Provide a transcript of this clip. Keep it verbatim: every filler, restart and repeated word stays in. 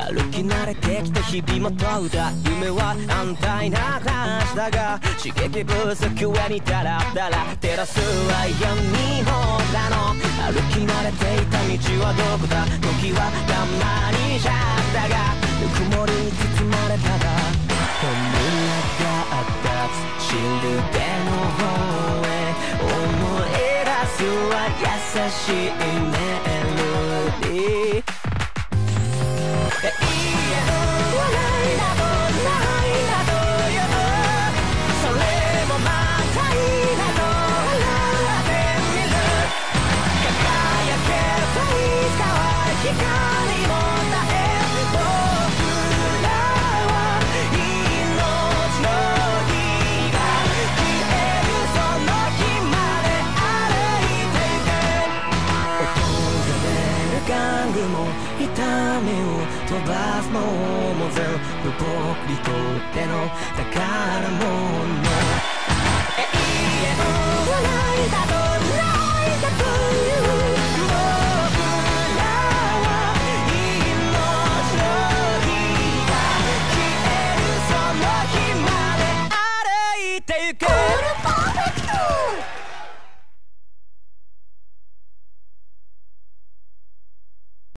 歩き慣れてきた日々も問うた夢は安泰な話だが刺激不足上にダラダラ照らすは闇もだの歩き慣れていた道はどこだ時はたまにじゃったがぬくもりに包まれたら本村があったシルベの方へ思い出すは優しいメロディー家の笑いなどないなどよそれもまたいいなと笑ってみる輝けばいつかは光も絶え僕らは命の火が消えるその日まで歩いていて音が出る玩具も痛みを飛ばすのも全部僕にとっての宝物